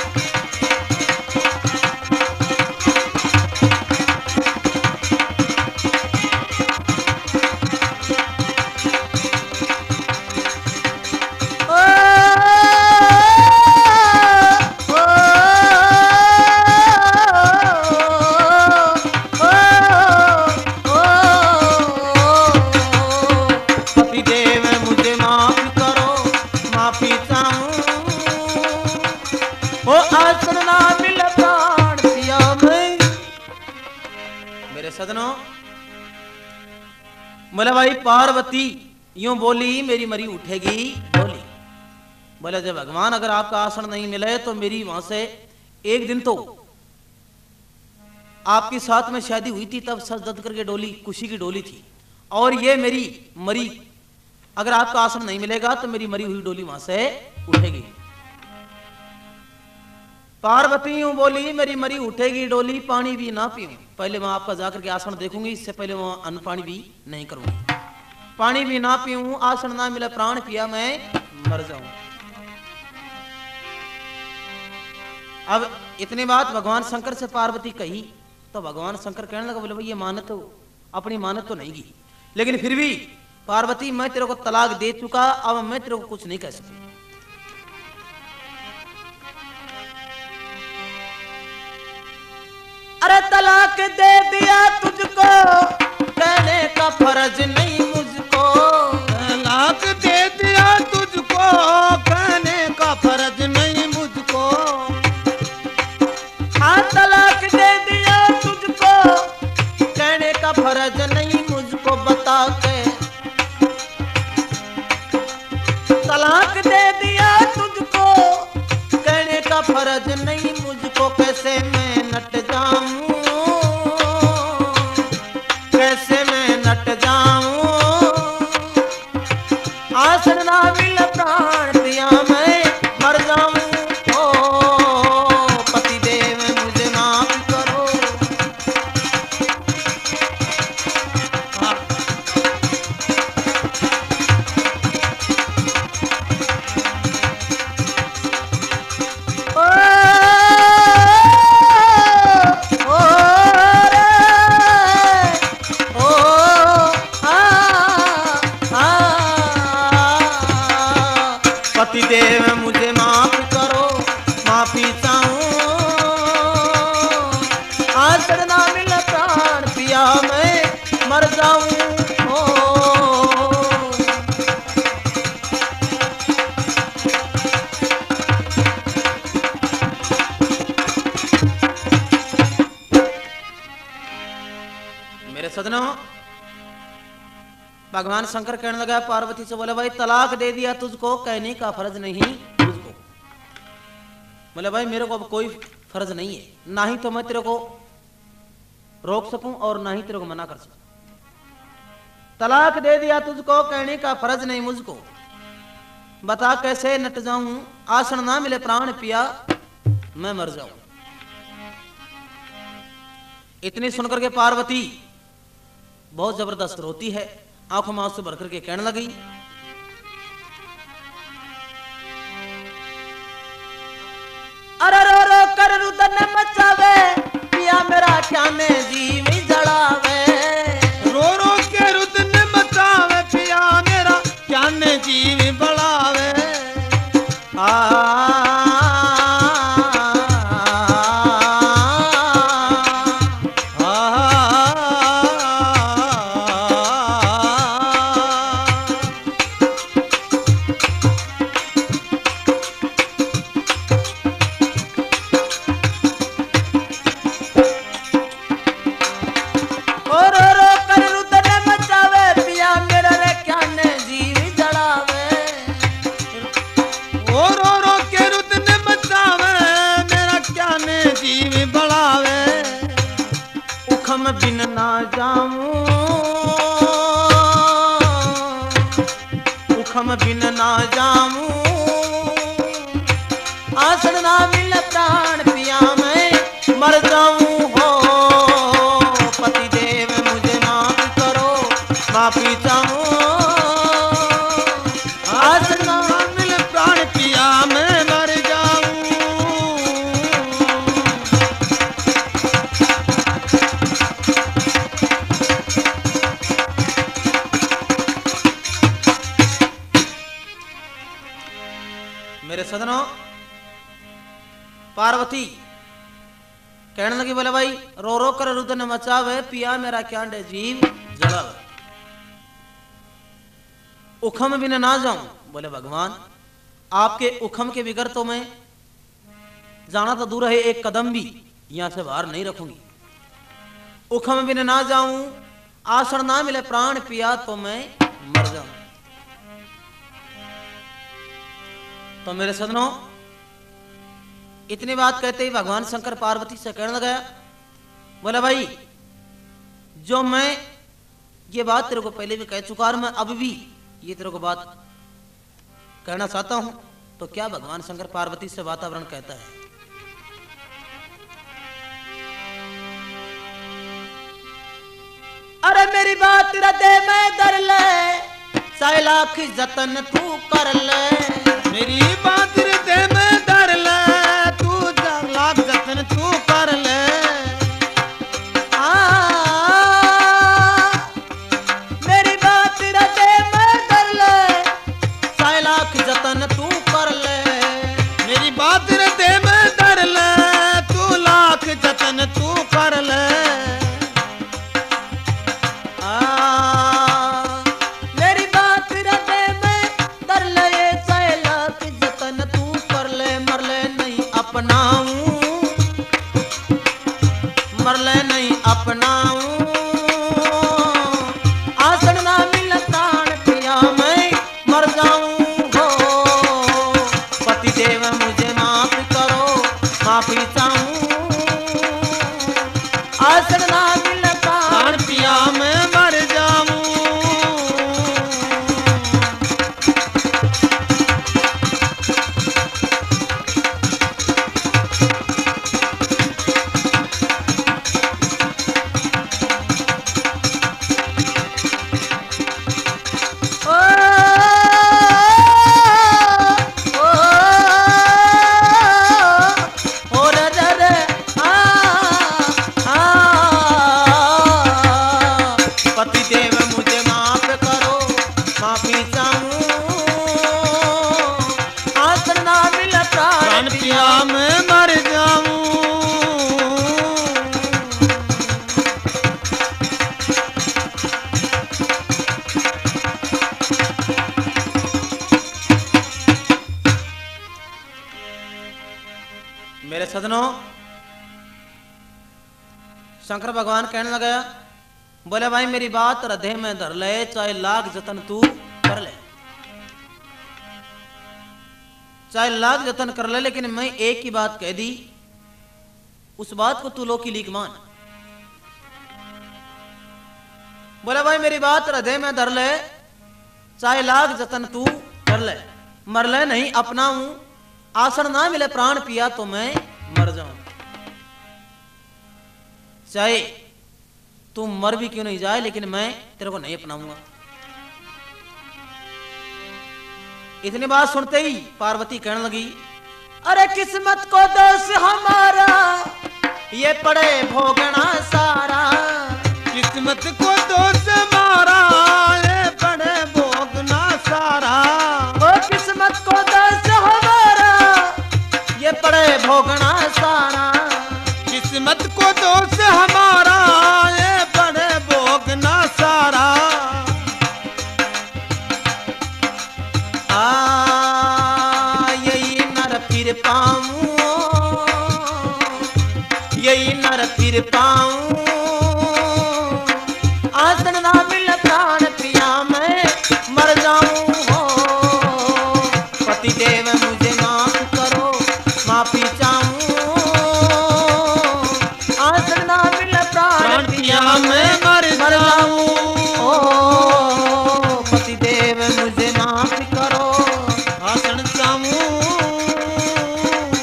Speaker 1: सदनों, बोले भाई पार्वती यूं बोली मेरी मरी उठेगी डोली। बोले जब भगवान अगर आपका आसन नहीं मिले तो मेरी वहां से एक दिन तो आपके साथ में शादी हुई थी तब सज दद करके डोली खुशी की डोली थी, और ये मेरी मरी अगर आपका आसन नहीं मिलेगा तो मेरी मरी हुई डोली वहां से उठेगी। पार्वती यूं बोली मेरी मरी उठेगी डोली, पानी भी ना पीऊं, पहले मैं आपका जाकर के आसन देखूंगी, इससे पहले मैं अन्न पानी भी नहीं करूंगी। पानी भी ना पीऊं, आसन ना मिले प्राण पिया मैं मर जाऊं। अब इतनी बात भगवान शंकर से पार्वती कही तो भगवान शंकर कहने लगा, बोले भाई ये मानत तो अपनी मानत तो नहीं की, लेकिन फिर भी पार्वती मैं तेरे को तलाक दे चुका, अब मैं तेरे को कुछ नहीं कह सकती। अरे तलाक दे दिया तुझको कहने का फर्ज नहीं मुझको,
Speaker 2: तलाक दे दिया तुझको कहने का फर्ज नहीं मुझको।
Speaker 1: हाँ तलाक दे दिया तुझको कहने का फर्ज नहीं मुझको, बता के तलाक दे दिया तुझको कहने का फर्ज नहीं मुझको, कैसे मैं नट जाऊं, कैसे मैं नट जाऊं, आसन ना मिल प्राण पिया मैं मर जाऊं। ओ पति देव मुझे माफ करो। पति देव मुझे माफ करो माफी चाहूं, आसन ना मिल प्राण पिया मैं मर जाऊं। मेरे सदनों, भगवान शंकर कहने लगा पार्वती से, बोले भाई तलाक दे दिया तुझको कहने का फर्ज नहीं मुझको। बोले भाई मेरे को अब कोई फर्ज नहीं है, ना ही तो मैं तेरे को रोक सकूं और ना ही तेरे को मना कर सकूं। तलाक दे दिया तुझको कहने का फर्ज नहीं मुझको, बता कैसे नट जाऊं, आसन ना मिले प्राण पिया मैं मर जाऊं। इतनी सुनकर के पार्वती बहुत जबरदस्त रोती है, आंखों में आंसू भर करके कहने लगी, अरे रो रो कर रुदन मचावे पिया मेरा क्या में जीव जड़ावे,
Speaker 2: रो रो के
Speaker 1: आसन ना मिले प्राण पिया मैं मर जाऊं हो। पति देव मुझे माफ करो, माफी चाहूं। आसन ना
Speaker 2: मिले प्राण पिया मैं मर जाऊं।
Speaker 1: मेरे सदनों, पार्वती कहने लगी, बोले भाई रो रो कर रुदन मचावे, पिया मेरा क्यांडे जीव जलावे। उखम भी ना जाऊं। बोले भगवान आपके उखम के बिगर तो मैं जाना तो दूर है, एक कदम भी यहां से बाहर नहीं रखूंगी। उखम भी ना जाऊं, आसन ना मिले प्राण पिया तो मैं मर जाऊं। तो मेरे सदनों, इतनी बात कहते ही भगवान शंकर पार्वती से कहने लगा, बोला भाई जो मैं ये बात तेरे को पहले भी कह चुका और मैं अब भी ये तेरे को बात कहना चाहता हूं। तो क्या भगवान शंकर पार्वती से वातावरण कहता है, अरे मेरी बात हृदय में धर ले, चाहे लाख जतन तू कर ले।
Speaker 2: मेरी बात हृदय में धर ले, तू लाख जतन तू कर ले।
Speaker 1: आ, मेरी बात हृदय में धर ले, चाहे लाख जतन तू कर ले।
Speaker 2: मेरी बात हृदय में धर ले, तू लाख जतन तू कर ले।
Speaker 1: अपनाऊं, आसन ना मिल प्राण पिया मैं मर जाऊं हो। पति देव मुझे माफ करो, माफी चाहूं। आसन ना मिल प्राण पिया मैं मर जाऊं। मेरे सदनों, शंकर भगवान कहने लगा, बोले भाई मेरी बात हृदय में धर ले, चाहे लाख जतन तू कर ले, चाहे लाख जतन कर ले, लेकिन मैं एक ही बात कह दी, उस बात को तू लो की लीक मान। बोले भाई मेरी बात हृदय में धर ले, चाहे लाख जतन तू कर ले, मर ले नहीं अपनाऊं। आसन ना मिले प्राण पिया तो मैं मर जाऊं। चाहे तू मर भी क्यों नहीं जाए, लेकिन मैं तेरे को नहीं अपनाऊंगा। इतनी बात सुनते ही पार्वती कहने लगी, अरे किस्मत को दोष हमारा, ये पड़े भोगना सारा।
Speaker 2: किस्मत को दोष हमारा, ये पड़े भोगना सारा।
Speaker 1: ओ किस्मत को दोष हमारा, ये पड़े भोगना सारा।
Speaker 2: किस्मत को दोष हमारा, ये पड़े भोगना सारा।
Speaker 1: आ यही नर फिर पाऊं, यही नर फिर पाऊं। आसन ना मिल प्राण पिया मैं मर जाऊं हो। पति देव मुझे माफ करो, माफी चाहूं। आसन ना मिल प्राण पिया मैं मर जाऊं। ओ पति देव मुझे माफ करो,
Speaker 2: आसन चाहूं।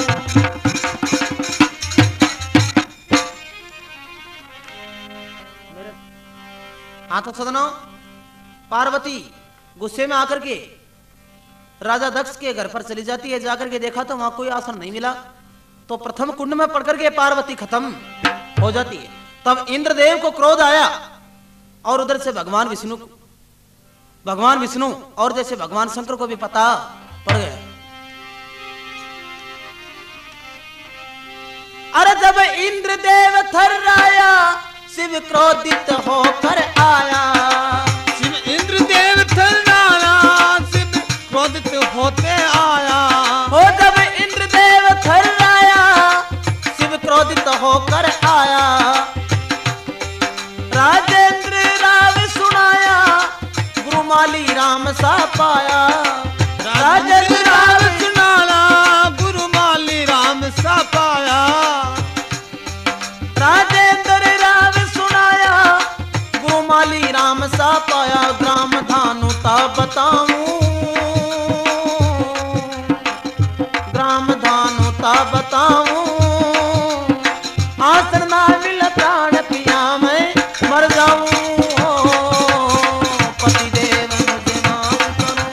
Speaker 1: हाँ तो सदनों, पार्वती गुस्से में आकर के राजा दक्ष के घर पर चली जाती है। जाकर के देखा तो वहां कोई आसन नहीं मिला, तो प्रथम कुंड में पड़कर के पार्वती खत्म हो जाती है। तब इंद्रदेव को क्रोध आया और उधर से भगवान विष्णु भगवान विष्णु और जैसे भगवान शंकर को भी पता पड़ गया। अरे जब इंद्रदेव थर्राया, शिव क्रोधित होकर आया।
Speaker 2: शिव इंद्रदेव थर्राया, शिव क्रोधित होते आया।
Speaker 1: हो जब इंद्रदेव थर्राया, शिव क्रोधित होकर आया। राजेंद्र राव सुनाया, गुरुमाली राम सा पाया।
Speaker 2: राजेंद्र राव सुनाया, गुरुमाली राम सा पाया।
Speaker 1: राजेंद्र राव सुनाया, गुरुमाली राम सा पाया। ग्राम धानुता बताऊं, ग्राम धानुता बताऊं। आसन ना मिल प्राण पिया मैं मर जाऊं। पतिदेव मुझे माफ करो।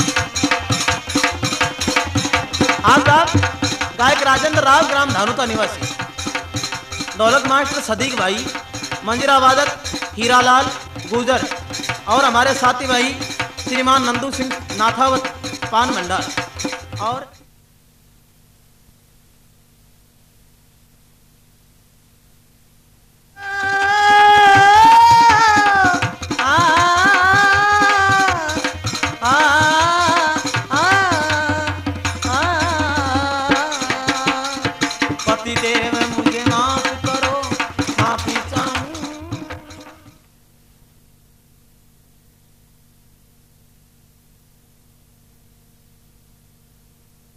Speaker 1: आप गायक राजेंद्र राव, ग्राम धानुता निवासी। दौलत मास्टर सदीक भाई, मंजीरा वादक हीरालाल गुजर और हमारे साथी भाई श्रीमान नंदू सिंह नाथावत पान भंडार और